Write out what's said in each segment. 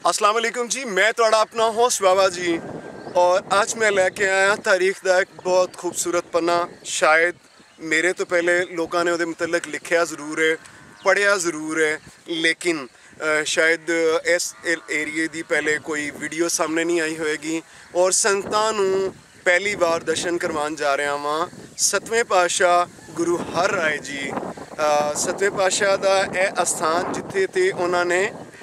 अस्सलाम वालेकुम जी, मैं थोड़ा अपना होस्ट बाबा जी और आज मैं लेके आया तारीख का एक बहुत खूबसूरत पन्ना। शायद मेरे तो पहले लोगों ने उहदे मुतल्लिक लिखिया ज़रूर है, पढ़िया ज़रूर है, लेकिन शायद इस एरिए दी पहले कोई वीडियो सामने नहीं आई होएगी। और संतां नूं पहली बार दर्शन करवान जा रहा वहाँ सतवें पातशाह गुरु हर राय जी। सतवें पातशाह का यह अस्थान जिथे ते उन्होंने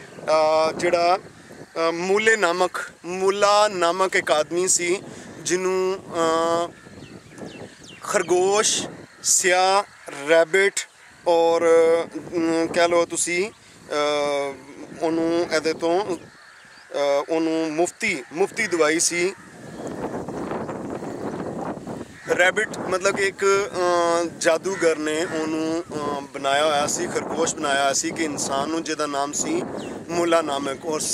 जिहड़ा मूला नामक एक आदमी सी जिन्हों खरगोश, स्याह, रैबिट और कह लो तुसी उन्होंने ਇਹਦੇ ਤੋਂ ਉਹਨੂੰ मुफ्ती दवाई सी। रैबिट मतलब एक जादूगर ने उन्होंने बनाया होया सी, खरगोश बनाया होया सी कि इंसान नूं जिहदा नाम सी मूला नामक। और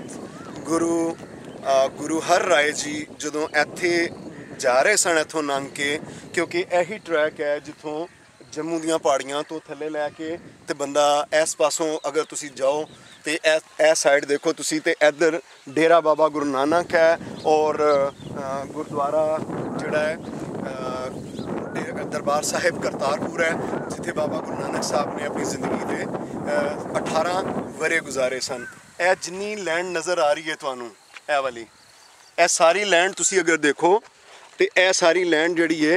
गुरु हर राय जी जदों इत्थे जा रहे सन इत्थों लंघ के, क्योंकि यही ट्रैक है जिथों जम्मू दीयां पहाड़ियां तो थल्ले लैके ते बंदा इस पासों अगर तुसी जाओ तो ए साइड देखो तुसी ते इधर डेरा बाबा गुरु नानक है और गुरुद्वारा जिहड़ा है दरबार साहिब करतारपुर है, जिथे बाबा गुरु नानक साहब ने अपनी ज़िंदगी के 18 वरे गुजारे सन। ए जिन्नी लैंड नज़र आ रही है तुहानू ए वाली, ए सारी लैंड तुसी अगर देखो तो ए सारी लैंड जिहड़ी है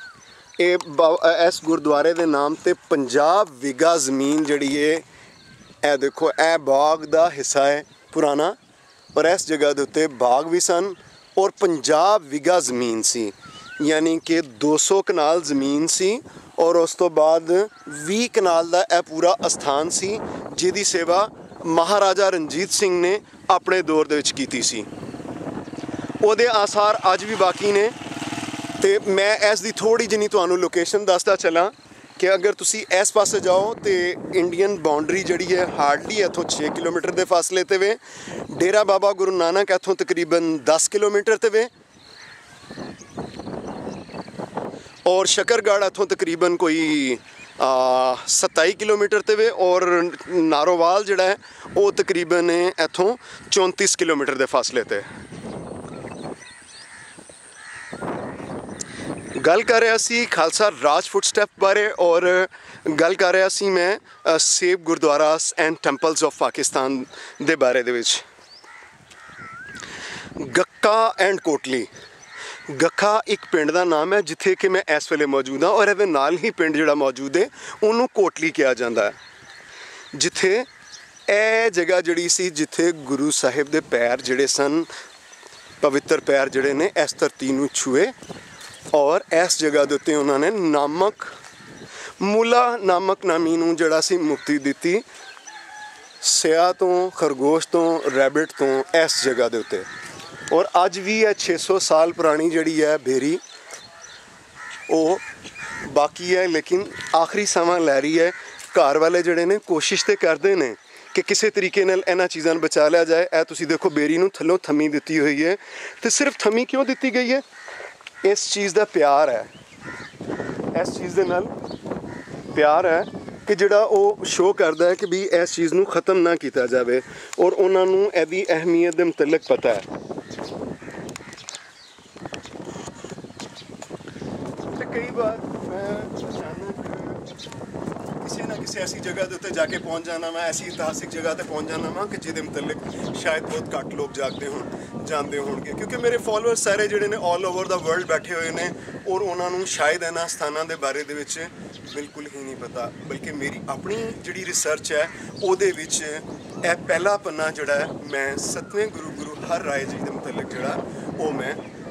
इस गुरुद्वारे के नाम ते 50 विगा ज़मीन जिहड़ी है ए देखो ए बाग दा हिस्सा है पुराना। और इस जगह के उत्ते बाग भी सन और 50 विगा ज़मीन सी, यानी कि 200 कनाल ज़मीन सी। और उस तो बाद 20 कनाल का यह पूरा अस्थान सी जिहदी सेवा महाराजा रणजीत सिंह ने अपने दौर दे विच कीती सी। उहदे आसार अज भी बाकी ने। तो मैं इस दी थोड़ी जिनी तुहानू लोकेशन दसदा चला कि अगर तुसी इस पासे जाओ तो इंडियन बाउंड्री जिहड़ी है हार्डली इत्थों 6 किलोमीटर के फासले ते वे। डेरा बाबा गुरु नानक इत्थों तकरीबन 10 किलोमीटर ते वे और शकरगढ़ इत्थों तकरीबन कोई 27 किलोमीटर ते वे और नारोवाल जिहड़ा है वो तकरीबन इत्थों 34 किलोमीटर के फासले ते। गल कर रहा सी खालसा राज फुटस्टैप बारे और गल कर रहा सी मैं save gurdwaras and temples of Pakistan दे बारे दे विच। गक्का एंड कोटली, गक्का एक पिंड का नाम है जिथे कि मैं इस वेले मौजूद हाँ और ये नाल ही पिंड जिहड़ा मौजूद है उन्होंने कोटली कहा जाता है, जिथे ए जगह जिहड़ी सी जिथे गुरु साहिब दे पैर जिहड़े सन पवित्र पैर जिहड़े ने इस धरती नूं छुए। और इस जगह के उत्ते उन्होंने मूला नामक नामी नूं जिहड़ा सी मुक्ति दी स्याह तो, खरगोश तो, रैबिट तो इस जगह के उत्ते। और अज भी है 600 साल पुरानी जिहड़ी है बेरी वो बाकी है, लेकिन आखिरी समा लै रही है। घर वाले जिहड़े ने कोशिश तो करते हैं कि किसी तरीके नाल इन्हां चीज़ां नूं बचा लिया जाए। ए तुसीं देखो बेरी नूं थल्लों थमी दित्ती हुई है, तो सिर्फ थमी क्यों दित्ती गई है? इस चीज़ का प्यार है, इस चीज़ के नाल प्यार है कि जिहड़ा वो शो करता है कि भी इस चीज़ नूं ख़त्म ना किया जाए और उन्होंने इसकी अहमियत के मुतल्लिक पता है। तो कई बार मैं अचानक किसी ना किसी ऐसी जगह के उत्ते जाके पहुँच जाना वा, ऐसी इतिहासिक जगह पर पहुँच जाना वा कि जिहदे मुतल्लिक शायद बहुत घट लोग जानते होंगे, क्योंकि मेरे फॉलोअर्स सारे जिहड़े ने ऑल ओवर द वर्ल्ड बैठे हुए हैं और उन्होंने शायद इन्हां स्थानों के बारे दे विच बिल्कुल ही नहीं पता। बल्कि मेरी अपनी जिहड़ी रिसर्च है उहदे विच यह पहला पन्ना जिहड़ा है मैं 7वें गुरु हर राय जी के मुतल्लिक जिहड़ा वो मैं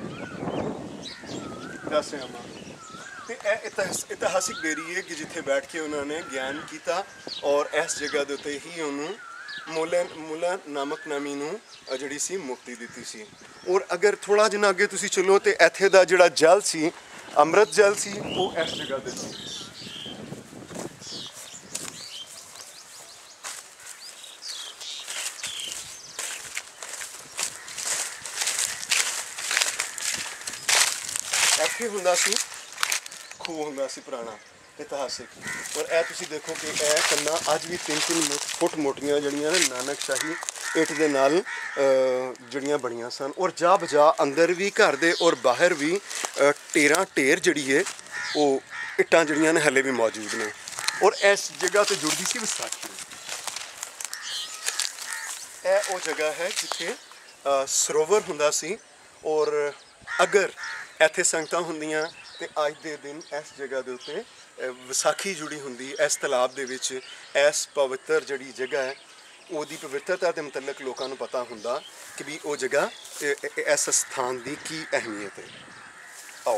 दस रहा हाँ। तो यह इतिहासिक बेरी है कि जिथे बैठ के उन्होंने ज्ञान किया और इस जगह के उत्ते ही उन्होंने मूला नामक नामी नूं जिहड़ी सी मुक्ति दी सी। और अगर थोड़ा जिन्ना अगे तुसी चलो तो इत्थे दा जिहड़ा जल सी अमृत जल सी वो इस जगह ते सी। इत्थे हुंदा सी खूह हुंदा सी पुराना इतिहासिक। और यह तुसी देखो कि यह कन्ना अज भी 3-3 फुट मोटियां जड़ियां ने नानक शाही ਇੱਟ ਦੇ ਨਾਲ ਜਿਹੜੀਆਂ ਬਣੀਆਂ ਸਨ। ਔਰ ਜਾ ਬਜਾ ਅੰਦਰ ਵੀ ਘਰ ਦੇ ਔਰ ਬਾਹਰ ਵੀ ਢੇਰ ਜਿਹੜੀ ਹੈ ਉਹ ਇੱਟਾਂ ਜਿਹੜੀਆਂ ਨੇ ਹਲੇ ਵੀ ਮੌਜੂਦ ਨੇ। ਔਰ ਇਸ ਜਗ੍ਹਾ ਤੇ ਜੁੜਦੀ ਸੀ ਵਿਸਾਖੀ। ਇਹ ਉਹ ਜਗ੍ਹਾ ਹੈ ਜਿੱਥੇ ਸਰੋਵਰ ਹੁੰਦਾ ਸੀ। ਔਰ ਅਗਰ ਇੱਥੇ ਸੰਗਤਾਂ ਹੁੰਦੀਆਂ ਤੇ ਅੱਜ ਦੇ ਦਿਨ ਇਸ ਜਗ੍ਹਾ ਦੇ ਉੱਤੇ ਵਿਸਾਖੀ ਜੁੜੀ ਹੁੰਦੀ। ਇਸ ਤਲਾਬ ਦੇ ਵਿੱਚ ਇਸ ਪਵਿੱਤਰ ਜਿਹੜੀ ਜਗ੍ਹਾ ਹੈ ਉਹਦੀ ਪਵਿੱਤਰਤਾ ਦੇ ਮੁਤਲਕ ਲੋਕਾਂ ਨੂੰ ਪਤਾ ਹੁੰਦਾ ਕਿ ਵੀ ਉਹ ਜਗ੍ਹਾ ਇਸ ਸਥਾਨ ਦੀ ਕੀ ਅਹਿਮੀਅਤ ਹੈ। ਆਓ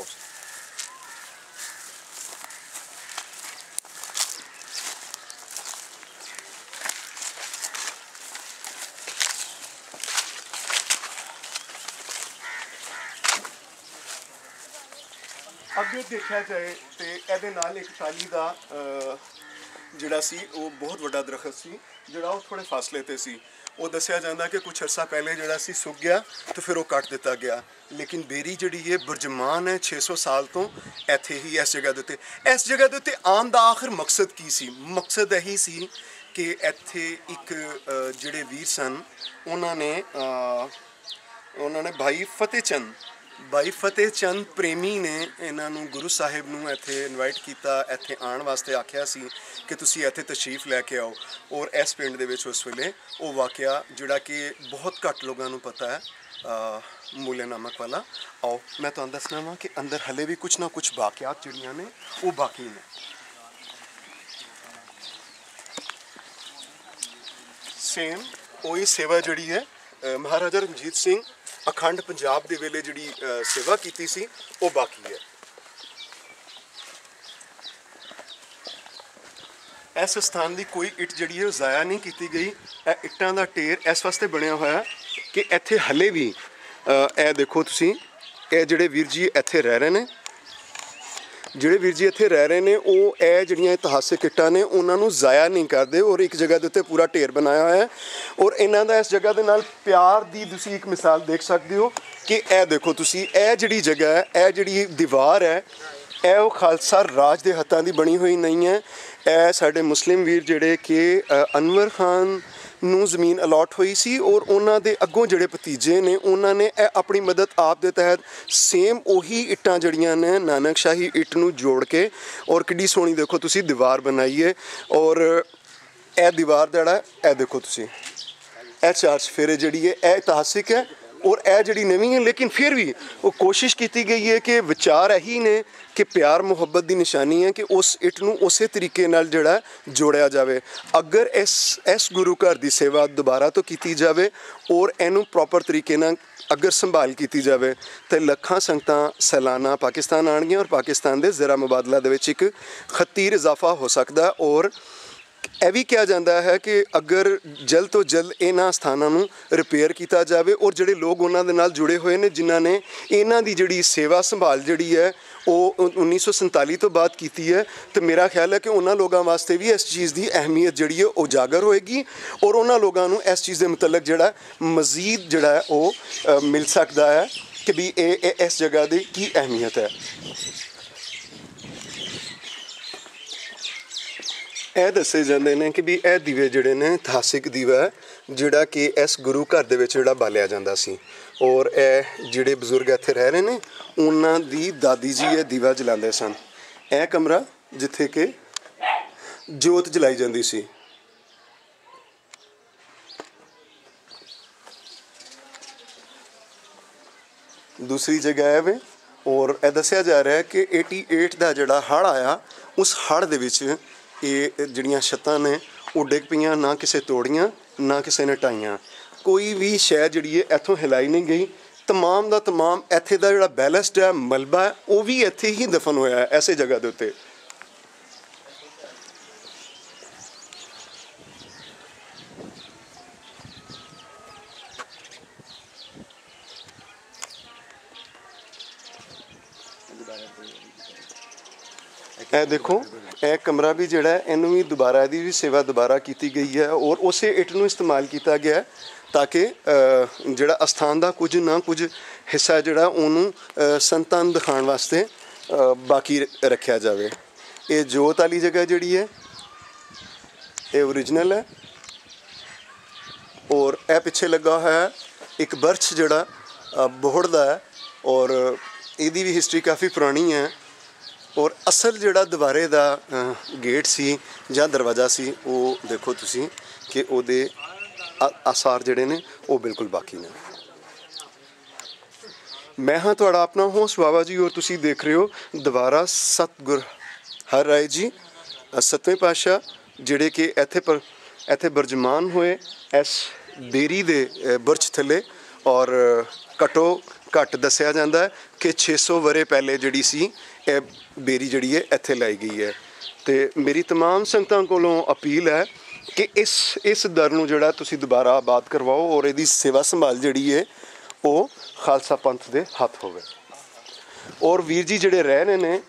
ਅੱਗੇ ਦੇਖਿਆ ਜਾਏ ਤੇ ਇਹਦੇ ਨਾਲ ਇੱਕ ਟਾਹਲੀ ਦਾ ਜਿਹੜਾ ਸੀ ਉਹ ਬਹੁਤ ਵੱਡਾ ਦਰਖਤ ਸੀ ਜਿਹੜਾ ਉਹ ਥੋੜ੍ਹੇ ਫਾਸਲੇ 'ਤੇ ਸੀ। ਉਹ ਦੱਸਿਆ ਜਾਂਦਾ ਕਿ ਕੁਛ ਅਰਸਾ ਪਹਿਲੇ ਜਿਹੜਾ ਸੀ ਸੁੱਕ ਗਿਆ ਤੇ ਫਿਰ ਉਹ ਕੱਟ ਦਿੱਤਾ ਗਿਆ। ਲੇਕਿਨ ਬੇਰੀ ਜਿਹੜੀ ਹੈ ਬੁਰਜਮਾਨ ਹੈ 600 ਸਾਲ ਤੋਂ ਇੱਥੇ ਹੀ ਇਸ ਜਗ੍ਹਾ ਦੇ ਉੱਤੇ। ਇਸ ਜਗ੍ਹਾ ਦੇ ਉੱਤੇ ਆਉਣ ਦਾ ਆਖਰ ਮਕਸਦ ਕੀ ਸੀ? ਮਕਸਦ ਇਹੀ ਸੀ ਕਿ ਇੱਥੇ ਇੱਕ ਜਿਹੜੇ ਵੀਰ ਸਨ ਉਹਨਾਂ ਨੇ ਭਾਈ ਫਤਿਹ ਚੰਦ ਪ੍ਰੇਮੀ ਨੇ ਇਹਨਾਂ ਨੂੰ ਗੁਰੂ ਸਾਹਿਬ ਨੂੰ ਇੱਥੇ ਇਨਵਾਈਟ ਕੀਤਾ, ਇੱਥੇ ਆਉਣ ਵਾਸਤੇ ਆਖਿਆ ਸੀ ਕਿ ਤੁਸੀਂ ਇੱਥੇ ਤਸ਼ਰੀਫ ਲੈ ਕੇ ਆਓ। ਔਰ ਇਸ ਪਿੰਡ ਦੇ ਵਿੱਚ ਉਸ ਵੇਲੇ ਉਹ ਵਾਕਿਆ ਜਿਹੜਾ ਕਿ ਬਹੁਤ ਘੱਟ ਲੋਕਾਂ ਨੂੰ ਪਤਾ ਹੈ ਮੂਲੇ ਨਾਮਕ ਵਾਲਾ। ਆਓ ਮੈਂ ਤੁਹਾਨੂੰ ਦੱਸਣਾ ਵਾ ਕਿ ਅੰਦਰ ਹਲੇ ਵੀ ਕੁਛ ਨਾ ਕੁਛ ਵਾਕਿਆਤ ਜਿਹੜੀਆਂ ਨੇ ਉਹ ਬਾਕੀ ਨੇ। ਸੇਮ ਉਹੀ ਸੇਵਾ ਜਿਹੜੀ ਹੈ ਮਹਾਰਾਜਾ ਰਣਜੀਤ ਸਿੰਘ ਅਖੰਡ ਪੰਜਾਬ ਦੇ ਵੇਲੇ ਜਿਹੜੀ ਸੇਵਾ ਕੀਤੀ ਸੀ ਉਹ ਬਾਕੀ ਹੈ। ਇਸ ਸਥਾਨ ਦੀ ਕੋਈ ਇੱਟ ਜਿਹੜੀ ਹੈ ਉਹ ਜ਼ਾਇਆ ਨਹੀਂ ਕੀਤੀ ਗਈ। ਇਹ ਇੱਟਾਂ ਦਾ ਢੇਰ ਇਸ ਵਾਸਤੇ ਬਣਿਆ ਹੋਇਆ ਕਿ ਇੱਥੇ ਹਲੇ ਵੀ ਇਹ ਦੇਖੋ ਤੁਸੀਂ, ਇਹ ਜਿਹੜੇ ਵੀਰ ਜੀ ਇੱਥੇ ਰਹਿ ਰਹੇ ਨੇ ਉਹ ਇਹ ਜਿਹੜੀਆਂ ਇਤਿਹਾਸਿਕ ਇੱਟਾਂ ਨੇ ਉਹਨਾਂ ਨੂੰ ਜ਼ਾਇਆ ਨਹੀਂ ਕਰਦੇ ਔਰ ਇੱਕ ਜਗ੍ਹਾ ਦੇ ਉੱਤੇ ਪੂਰਾ ਢੇਰ ਬਣਾਇਆ ਹੋਇਆ ਹੈ। ਔਰ ਇਹਨਾਂ ਦਾ ਇਸ ਜਗ੍ਹਾ ਦੇ ਨਾਲ ਪਿਆਰ ਦੀ ਤੁਸੀਂ ਇੱਕ ਮਿਸਾਲ ਦੇਖ ਸਕਦੇ ਹੋ ਕਿ ਇਹ ਦੇਖੋ ਤੁਸੀਂ, ਇਹ ਜਿਹੜੀ ਜਗ੍ਹਾ ਹੈ, ਇਹ ਜਿਹੜੀ ਦੀਵਾਰ ਹੈ, ਇਹ ਉਹ ਖਾਲਸਾ ਰਾਜ ਦੇ ਹੱਥਾਂ ਦੀ ਬਣੀ ਹੋਈ ਨਹੀਂ ਹੈ। ਇਹ ਸਾਡੇ ਮੁਸਲਿਮ ਵੀਰ ਜਿਹੜੇ ਕਿ ਅਨਵਰ ਖਾਨ ਨੂੰ ਜ਼ਮੀਨ ਅਲਾਟ ਹੋਈ ਸੀ ਔਰ ਉਹਨਾਂ ਦੇ ਅੱਗੋਂ ਜਿਹੜੇ ਭਤੀਜੇ ਨੇ ਉਹਨਾਂ ਨੇ ਇਹ ਆਪਣੀ ਮਦਦ ਆਪ ਦੇ ਤਹਿਤ ਸੇਮ ਉਹੀ ਇੱਟਾਂ ਜਿਹੜੀਆਂ ਨੇ ਨਾਨਕਸ਼ਾਹੀ ਇੱਟ ਨੂੰ ਜੋੜ ਕੇ ਔਰ ਕਿੱਡੀ ਸੋਹਣੀ ਦੇਖੋ ਤੁਸੀਂ ਦੀਵਾਰ ਬਣਾਈ ਹੈ। ਔਰ ਇਹ ਦੀਵਾਰ ਜਿਹੜਾ ਇਹ ਦੇਖੋ ਤੁਸੀਂ, ਇਹ ਚਾਰ ਚੁਫੇਰੇ ਜਿਹੜੀ ਹੈ ਇਹ ਇਤਿਹਾਸਿਕ ਹੈ ਔਰ ਇਹ ਜਿਹੜੀ ਨਵੀਂ ਹੈ। ਲੇਕਿਨ ਫਿਰ ਵੀ ਉਹ ਕੋਸ਼ਿਸ਼ ਕੀਤੀ ਗਈ ਹੈ ਕਿ ਵਿਚਾਰ ਇਹੀ ਨੇ ਕਿ ਪਿਆਰ ਮੁਹੱਬਤ ਦੀ ਨਿਸ਼ਾਨੀ ਹੈ ਕਿ ਉਸ ਇੱਟ ਨੂੰ ਉਸੇ ਤਰੀਕੇ ਨਾਲ ਜਿਹੜਾ ਜੋੜਿਆ ਜਾਵੇ। ਅਗਰ ਇਸ ਗੁਰੂ ਘਰ ਦੀ ਸੇਵਾ ਦੁਬਾਰਾ ਤੋਂ ਕੀਤੀ ਜਾਵੇ ਔਰ ਇਹਨੂੰ ਪ੍ਰੋਪਰ ਤਰੀਕੇ ਨਾਲ ਅਗਰ ਸੰਭਾਲ ਕੀਤੀ ਜਾਵੇ ਤਾਂ ਲੱਖਾਂ ਸੰਗਤਾਂ ਸਾਲਾਨਾ ਪਾਕਿਸਤਾਨ ਆਉਣਗੀਆਂ ਔਰ ਪਾਕਿਸਤਾਨ ਦੇ ਜ਼ਰਾ ਮੁਬਾਦਲਾ ਦੇ ਵਿੱਚ ਇੱਕ ਖਤੀਰ ਇਜ਼ਾਫਾ ਹੋ ਸਕਦਾ। ਔਰ ਇਹ ਵੀ ਕਿਹਾ ਜਾਂਦਾ ਹੈ ਕਿ ਅਗਰ ਜਲਦ ਤੋਂ ਜਲਦ ਇਹਨਾਂ ਸਥਾਨਾਂ ਨੂੰ ਰਿਪੇਅਰ ਕੀਤਾ ਜਾਵੇ ਔਰ ਜਿਹੜੇ ਲੋਕ ਉਹਨਾਂ ਦੇ ਨਾਲ ਜੁੜੇ ਹੋਏ ਨੇ ਜਿਨ੍ਹਾਂ ਨੇ ਇਹਨਾਂ ਦੀ ਜਿਹੜੀ ਸੇਵਾ ਸੰਭਾਲ ਜਿਹੜੀ ਹੈ ਉਹ 1947 ਤੋਂ ਬਾਅਦ ਕੀਤੀ ਹੈ ਤੇ ਮੇਰਾ ਖਿਆਲ ਹੈ ਕਿ ਉਹਨਾਂ ਲੋਕਾਂ ਵਾਸਤੇ ਵੀ ਇਸ ਚੀਜ਼ ਦੀ ਅਹਿਮੀਅਤ ਜਿਹੜੀ ਹੈ ਉਹ ਉਜਾਗਰ ਹੋਏਗੀ ਔਰ ਉਹਨਾਂ ਲੋਕਾਂ ਨੂੰ ਇਸ ਚੀਜ਼ ਦੇ ਮੁਤਲਕ ਜਿਹੜਾ ਮਜ਼ੀਦ ਜਿਹੜਾ ਹੈ ਉਹ ਮਿਲ ਸਕਦਾ ਹੈ ਕਿ ਵੀ ਇਹ ਇਸ ਜਗ੍ਹਾ ਦੀ ਕੀ ਅਹਿਮੀਅਤ ਹੈ। ਇਹ ਦੱਸੇ ਜਾਂਦੇ ਨੇ ਕਿ ਵੀ ਇਹ ਦੀਵੇ ਜਿਹੜੇ ਨੇ ਇਤਿਹਾਸਿਕ ਦੀਵਾ ਹੈ ਜਿਹੜਾ ਕਿ ਇਸ ਗੁਰੂ ਘਰ ਦੇ ਵਿੱਚ ਜਿਹੜਾ ਬਾਲਿਆ ਜਾਂਦਾ ਸੀ। ਔਰ ਇਹ ਜਿਹੜੇ ਬਜ਼ੁਰਗ ਇੱਥੇ ਰਹਿ ਰਹੇ ਨੇ ਉਹਨਾਂ ਦੀ ਦਾਦੀ ਜੀ ਇਹ ਦੀਵਾ ਜਲਾਉਂਦੇ ਸਨ। ਇਹ ਕਮਰਾ ਜਿੱਥੇ ਕਿ ਜੋਤ ਜਲਾਈ ਜਾਂਦੀ ਸੀ। ਦੂਸਰੀ ਜਗ੍ਹਾ ਹੈ ਵੇ ਔਰ ਇਹ ਦੱਸਿਆ ਜਾ ਰਿਹਾ ਹੈ ਕਿ 88 ਦਾ ਜਿਹੜਾ ਹੜ੍ਹ ਆਇਆ ਉਸ ਹੜ੍ਹ ਦੇ ਵਿੱਚ ਇਹ ਜਿਹੜੀਆਂ ਛੱਤਾਂ ਨੇ ਉਹ ਡਿੱਗ ਪਈਆਂ, ਨਾ ਕਿਸੇ ਤੋੜੀਆਂ ਨਾ ਕਿਸੇ ਨੇ ਢਾਈਆਂ। ਕੋਈ ਵੀ ਸ਼ੈ ਜਿਹੜੀ ਹੈ ਇੱਥੋਂ ਹਿਲਾਈ ਨਹੀਂ ਗਈ। ਤਮਾਮ ਦਾ ਤਮਾਮ ਇੱਥੇ ਦਾ ਜਿਹੜਾ ਬੈਲਸਟ ਹੈ ਮਲਬਾ ਹੈ ਉਹ ਵੀ ਇੱਥੇ ਹੀ ਦਫਨ ਹੋਇਆ ਹੈ ਐਸੇ ਜਗ੍ਹਾ ਦੇ ਉੱਤੇ। ਇਹ ਦੇਖੋ ਇਹ ਕਮਰਾ ਵੀ ਜਿਹੜਾ ਹੈ ਇਹਨੂੰ ਵੀ ਦੁਬਾਰਾ ਇਹਦੀ ਵੀ ਸੇਵਾ ਦੁਬਾਰਾ ਕੀਤੀ ਗਈ ਹੈ ਔਰ ਉਸੇ ਇੱਟ ਨੂੰ ਇਸਤੇਮਾਲ ਕੀਤਾ ਗਿਆ ਤਾਂ ਕਿ ਜਿਹੜਾ ਅਸਥਾਨ ਦਾ ਕੁਝ ਨਾ ਕੁਝ ਹਿੱਸਾ ਜਿਹੜਾ ਉਹਨੂੰ ਸੰਤਾਂ ਨੂੰ ਦਿਖਾਉਣ ਵਾਸਤੇ ਬਾਕੀ ਰੱਖਿਆ ਜਾਵੇ। ਇਹ ਜੋਤ ਵਾਲੀ ਜਗ੍ਹਾ ਜਿਹੜੀ ਹੈ ਇਹ ਓਰੀਜਨਲ ਹੈ ਔਰ ਇਹ ਪਿੱਛੇ ਲੱਗਾ ਹੋਇਆ ਇੱਕ ਬਰਛ ਜਿਹੜਾ ਬੋਹੜ ਦਾ ਹੈ, ਔਰ ਇਹਦੀ ਵੀ ਹਿਸਟਰੀ ਕਾਫੀ ਪੁਰਾਣੀ ਹੈ। ਔਰ ਅਸਲ ਜਿਹੜਾ ਦੁਬਾਰੇ ਦਾ ਗੇਟ ਸੀ ਜਾਂ ਦਰਵਾਜ਼ਾ ਸੀ, ਉਹ ਦੇਖੋ ਤੁਸੀਂ ਕਿ ਉਹਦੇ ਆਸਾਰ ਜਿਹੜੇ ਨੇ ਉਹ ਬਿਲਕੁਲ ਬਾਕੀ ਨੇ। ਮੈਂ ਹਾਂ ਤੁਹਾਡਾ ਆਪਣਾ ਹੋਸਟ ਬਾਬਾ ਜੀ, ਔਰ ਤੁਸੀਂ ਦੇਖ ਰਹੇ ਹੋ ਦੁਬਾਰਾ ਸਤਿਗੁਰ ਹਰਿਰਾਏ ਜੀ 7ਵੇਂ ਪਾਤਸ਼ਾਹ, ਜਿਹੜੇ ਕਿ ਇੱਥੇ ਬਿਰਾਜਮਾਨ ਹੋਏ ਇਸ ਬੇਰੀ ਦੇ ਬੁਰਜ ਥੱਲੇ। ਔਰ ਘੱਟੋ ਘੱਟ ਦੱਸਿਆ ਜਾਂਦਾ ਹੈ ਕਿ 600 ਵਰ੍ਹੇ ਪਹਿਲੇ ਜਿਹੜੀ ਸੀ ਇਹ ਬੇਰੀ ਜਿਹੜੀ ਹੈ ਇੱਥੇ ਲਾਈ ਗਈ ਹੈ। ਅਤੇ ਮੇਰੀ ਤਮਾਮ ਸੰਗਤਾਂ ਕੋਲੋਂ ਅਪੀਲ ਹੈ ਕਿ ਇਸ ਦਰ ਨੂੰ ਜਿਹੜਾ ਤੁਸੀਂ ਦੁਬਾਰਾ ਆਬਾਦ ਕਰਵਾਓ, ਔਰ ਇਹਦੀ ਸੇਵਾ ਸੰਭਾਲ ਜਿਹੜੀ ਹੈ ਉਹ ਖਾਲਸਾ ਪੰਥ ਦੇ ਹੱਥ ਹੋਵੇ। ਔਰ ਵੀਰ ਜੀ ਜਿਹੜੇ ਰਹਿ ਰਹੇ ਨੇ,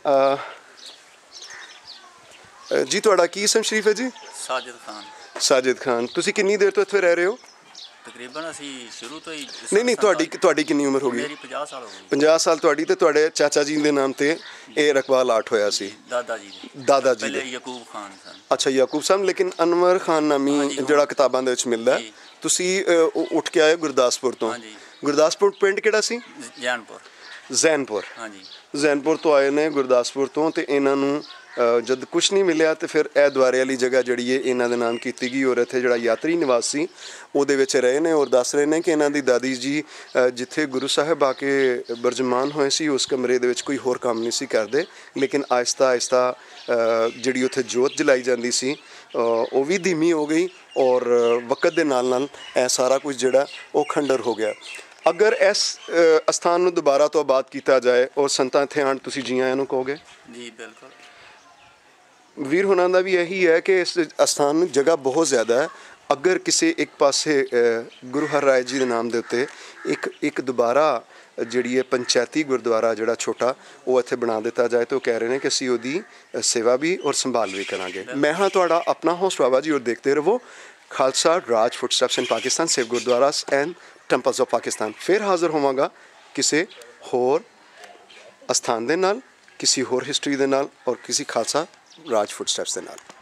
ਜੀ ਤੁਹਾਡਾ ਕੀ ਇਸਮ ਸ਼ਰੀਫ ਹੈ ਜੀ? ਸਾਜਿਦ ਖਾਨ। ਤੁਸੀਂ ਕਿੰਨੀ ਦੇਰ ਤੋਂ ਇੱਥੇ ਰਹਿ ਰਹੇ ਹੋ? ਤਕਰੀਬਨ ਅਸੀਂ ਸ਼ੁਰੂ ਤੋਂ ਹੀ। ਨਹੀਂ, ਤੁਹਾਡੀ ਕਿੰਨੀ ਉਮਰ ਹੋ ਗਈ? ਮੇਰੀ 50 ਸਾਲ ਹੋ ਗਈ। 50 ਸਾਲ ਤੁਹਾਡੀ। ਤੇ ਤੁਹਾਡੇ ਚਾਚਾ ਜੀ ਦੇ ਨਾਮ ਤੇ ਇਹ ਰਕਬਾ ਅਲਾਟ ਹੋਇਆ ਸੀ? ਦਾਦਾ ਜੀ ਦੇ ਯਾਕੂਬ ਖਾਨ ਸਨ। ਅੱਛਾ, ਯਾਕੂਬ ਸਾਹਿਬ। ਲੇਕਿਨ ਅਨਵਰ ਖਾਨ ਨਾਮੀ ਜਿਹੜਾ ਕਿਤਾਬਾਂ ਦੇ ਵਿੱਚ ਮਿਲਦਾ, ਤੁਸੀਂ ਉੱਠ ਕੇ ਆਏ ਗੁਰਦਾਸਪੁਰ ਤੋਂ। ਗੁਰਦਾਸਪੁਰ ਪਿੰਡ ਕਿਹੜਾ ਸੀ? ਜ਼ੈਨਪੁਰ। ਜ਼ੈਨਪੁਰ ਤੋਂ ਆਏ ਨੇ ਗੁਰਦਾਸਪੁਰ ਤੋਂ। ਅਤੇ ਇਹਨਾਂ ਨੂੰ ਜਦ ਕੁਛ ਨਹੀਂ ਮਿਲਿਆ ਤਾਂ ਫਿਰ ਇਹ ਦੁਆਰੇ ਵਾਲੀ ਜਗ੍ਹਾ ਜਿਹੜੀ ਹੈ ਇਹਨਾਂ ਦੇ ਨਾਮ ਕੀਤੀ ਗਈ। ਔਰ ਇੱਥੇ ਜਿਹੜਾ ਯਾਤਰੀ ਨਿਵਾਸ ਸੀ ਉਹਦੇ ਵਿੱਚ ਰਹੇ ਨੇ। ਔਰ ਦੱਸ ਰਹੇ ਨੇ ਕਿ ਇਹਨਾਂ ਦੀ ਦਾਦੀ ਜੀ ਜਿੱਥੇ ਗੁਰੂ ਸਾਹਿਬ ਆ ਕੇ ਬਿਰਾਜਮਾਨ ਹੋਏ ਸੀ, ਉਸ ਕਮਰੇ ਦੇ ਵਿੱਚ ਕੋਈ ਹੋਰ ਕੰਮ ਨਹੀਂ ਸੀ ਕਰਦੇ। ਲੇਕਿਨ ਆਹਿਸਤਾ ਆਹਿਸਤਾ ਜਿਹੜੀ ਉੱਥੇ ਜੋਤ ਜਲਾਈ ਜਾਂਦੀ ਸੀ ਉਹ ਵੀ ਧੀਮੀ ਹੋ ਗਈ, ਔਰ ਵਕਤ ਦੇ ਨਾਲ ਨਾਲ ਇਹ ਸਾਰਾ ਕੁਝ ਜਿਹੜਾ ਉਹ ਖੰਡਰ ਹੋ ਗਿਆ। ਅਗਰ ਇਸ ਅਸਥਾਨ ਨੂੰ ਦੁਬਾਰਾ ਤੋਂ ਆਬਾਦ ਕੀਤਾ ਜਾਏ ਔਰ ਸੰਤਾਂ ਇੱਥੇ ਆਉਣ, ਤੁਸੀਂ ਜੀ ਆਇਆਂ ਨੂੰ ਕਹੋਗੇ? ਜੀ ਬਿਲਕੁਲ। ਵੀਰ ਹੋਣਾ ਦਾ ਵੀ ਇਹੀ ਹੈ ਕਿ ਇਸ ਅਸਥਾਨ ਨੂੰ ਜਗ੍ਹਾ ਬਹੁਤ ਜ਼ਿਆਦਾ ਹੈ। ਅਗਰ ਕਿਸੇ ਇੱਕ ਪਾਸੇ ਗੁਰੂ ਹਰਿਰਾਏ ਜੀ ਦੇ ਨਾਮ ਦੇ ਉੱਤੇ ਇੱਕ ਦੁਬਾਰਾ ਜਿਹੜੀ ਹੈ ਪੰਚਾਇਤੀ ਗੁਰਦੁਆਰਾ ਜਿਹੜਾ ਛੋਟਾ ਉਹ ਇੱਥੇ ਬਣਾ ਦਿੱਤਾ ਜਾਏ, ਤਾਂ ਉਹ ਕਹਿ ਰਹੇ ਨੇ ਕਿ ਅਸੀਂ ਉਹਦੀ ਸੇਵਾ ਵੀ ਔਰ ਸੰਭਾਲ ਵੀ ਕਰਾਂਗੇ। ਮੈਂ ਹਾਂ ਤੁਹਾਡਾ ਆਪਣਾ ਹੋਸਟ ਬਾਬਾ ਜੀ, ਔਰ ਦੇਖਦੇ ਰਹੋ Khalsa Raj footsteps in Pakistan, save gurdwaras and temples of Pakistan. ਫਿਰ ਹਾਜ਼ਰ ਹੋਵਾਂਗਾ ਕਿਸੇ ਹੋਰ ਅਸਥਾਨ ਦੇ ਨਾਲ, ਕਿਸੇ ਹੋਰ ਹਿਸਟਰੀ ਦੇ ਨਾਲ, ਔਰ ਕਿਸੇ ਖਾਲਸਾ ਰਾਜ ਫੁੱਟਸਟੈਪਸ ਦੇ ਨਾਲ।